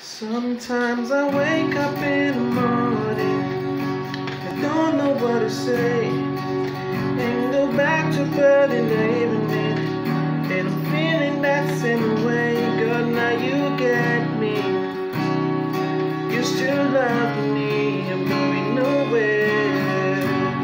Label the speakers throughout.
Speaker 1: Sometimes I wake up in the morning, I don't know what to say, and go back to bed in the evening, and I'm feeling that same way. God, now you get me. You still love me, I'm going nowhere.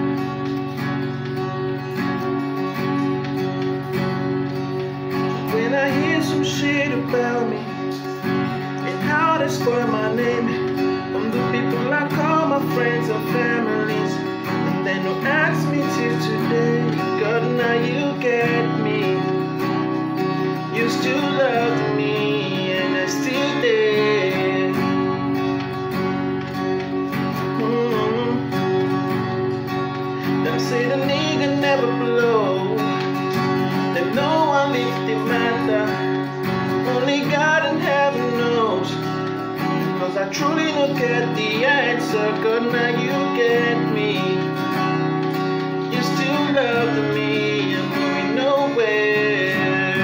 Speaker 1: When I hear some shit about me, how they spoil my name from the people I call my friends and families, and they don't ask me till today. God, now you get me. You still love me, and I still there. Them say the nigga never blow. Them no one lift the matter. Only God in heaven knows, 'cause I truly don't get the answer. God, now you get me. You still love me, I'm going nowhere.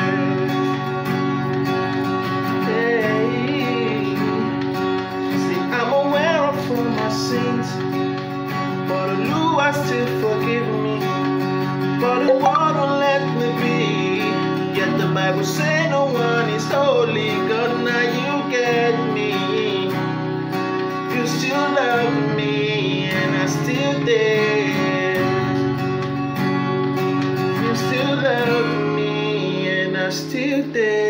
Speaker 1: Hey. See, I'm aware of all my sins, but the Lord still forgive me. But the world won't let me be. Yet the Bible say no one is holy. God, now you get me. You still love me, and I'm still there. You still love me, and I'm still there.